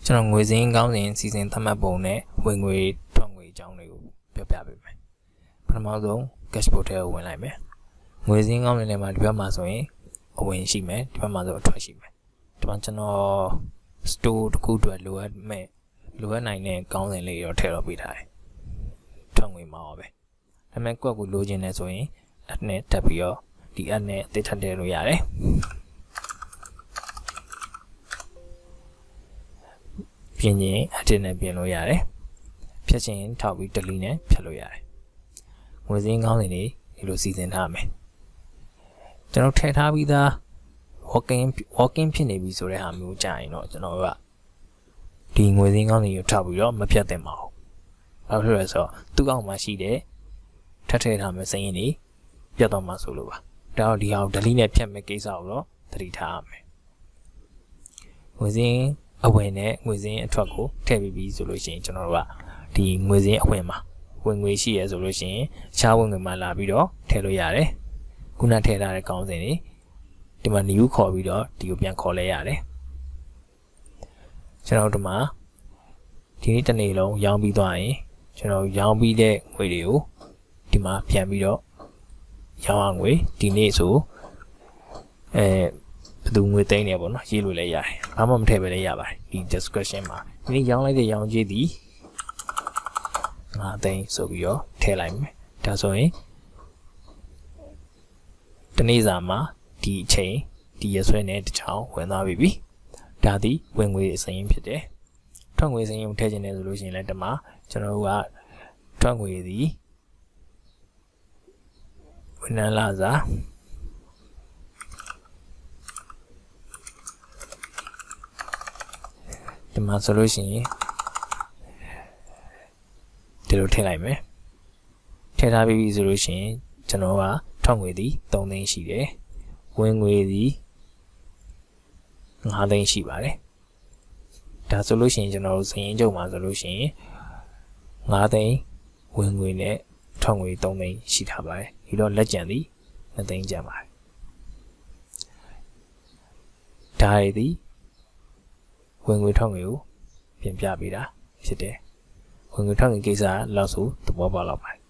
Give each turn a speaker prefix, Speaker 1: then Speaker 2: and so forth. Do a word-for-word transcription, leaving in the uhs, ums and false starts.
Speaker 1: ကျွန်တော်ငွေစင်းကောင်းစဉ်စီစဉ်သတ်မှတ်ပုံနဲ့ဝင်ငွေထွက်ငွေအကြောင်းတွေကိုပြောပြပေးမယ်ပထမဆုံး cash book ထဲကိုဝင်လိုက်မယ်ငွေစင်းကောင်းစဉ်ထဲမှာဒီဘက်မှာဆိုရင်အဝင်ရှိမယ်ဒီဘက်မှာဆိုအထွက်ရှိမယ်ဒီမှာကျွန်တော် store တစ်ခုအတွက်လိုအပ်မဲ့လိုအပ်နိုင်တဲ့ကောင်းစဉ်လေးရောထည့်တော့ပေးထားတယ်ထွက်ငွေမှာပါပဲဒါပေမဲ့ကွက်ကိုလိုချင်တယ်ဆိုရင်အနဲ့တက်ပြီးတော့ဒီအနဲ့အသေးထပ်ထည့်လို့ရတယ်ပြင်ရင်အတစ်နဲ့ပြင်လို့ရတယ်ဖြတ်ချင်ထောက်ပြီး delete နဲ့ဖြတ်လို့ရတယ်ငွေစင်းကောင်းစဉ်တွေဒီလိုစီစဉ်ထားမယ်ကျွန်တော်ထည့်ထားပြီးသား working working ဖြစ်နေပြီဆိုတဲ့ဟာမျိုးကြာရင်တော့ကျွန်တော်ကဒီငွေစင်းကောင်းစဉ်ကိုထောက်ပြီးတော့မဖြတ်သင့်ပါဘူးဘာဖြစ်လဲဆိုတော့သူ့အောက်မှာရှိတဲ့ထပ်ထည့်ထားမယ့်စရင်းတွေပြတ်တော့မှဆိုလို့ပါဒါတော့ဒီဟာကို delete နဲ့ဖြတ်မဲ့ကိစ္စကိုတော့သတိထားရမယ်ငွေစင်းအဝင်နဲ့ငွေစင်းအထွက်ကိုထည့်ပြီးပြီဆိုလို့ရှိရင်ကျွန်တော်တို့ကဒီငွေစင်းအဝင်မှာဝင်ငွေရှိရဲဆိုလို့ရှိရင်ရှားဝင်ငွေမှာလာပြီးတော့ထည့်လို့ရတယ်ခုနထည့်ထားတဲ့ကောင်းစဉ်တွေဒီမှာ new ခေါ်ပြီးတော့ဒီကိုပြန်ခေါ်လဲရတယ်ကျွန်တော်တို့မှာဒီနေ့တစ်နေ့လုံးရောင်းပြီးသွားရင်ကျွန်တော်ရောင်းပြီးတဲ့ငွေတွေကိုဒီမှာပြန်ပြီးတော့ရောင်းအောင်ငွေဒီနေ့ဆိုအဲဘယ်သူငွေသိမ်းနေပေါ့နော်ရေးလို့လည်းရတယ်ဘာမှမထည့်ပဲလည်းရပါတယ်ဒီ description မှာဒီနေ့ရောင်းလိုက်တဲ့ရောင်းကြေးသည်ငါသိမ်းဆိုပြီးတော့ထည့်လိုက်မယ်ဒါဆိုရင်တနေ့စာမှာဒီအချိန်ဒီရဆွဲနဲ့တစ်ချောင်းဝင်သွားပြီဒါသည်ဝင်ငွေအစင်းဖြစ်တယ်ထွက်ငွေစင်းကိုထည့်ခြင်းနဲ့ဆိုလို့ရှိရင်လည်းဒီမှာကျွန်တော်တို့ကထွက်ငွေသည်ဝန်ထမ်းလာစာဒီမှာဆိုလို့ရှိရင်ဒီလိုထည့်လိုက်မယ်ထည့်ထားပြီးဆိုလို့ရှိရင်ကျွန်တော်ကထွက်ငွေသည်သုံးသိန်းရှိတယ်ဝင်ငွေသည်ငါးသိန်းရှိပါတယ်ဒါဆိုလို့ရှိရင်ကျွန်တော်တို့စရင်းချုပ်မှာဆိုလို့ရှိရင်ငါးသိန်းဝင်ငွေနဲ့ထွက်ငွေသုံးသိန်းရှိထားပါတယ်ဒီတော့လက်ကျန်သည်နှစ်သိန်းကျန်ပါတယ်ဒါရည်သည်ဝင်ငွေထွက်ငွေကိုပြင်ပြပေးတာဖြစ်တယ်ဝင်ငွေထွက်ငွေကိစ္စလောက်ဆိုသဘောပေါက်လောက်ပါတယ်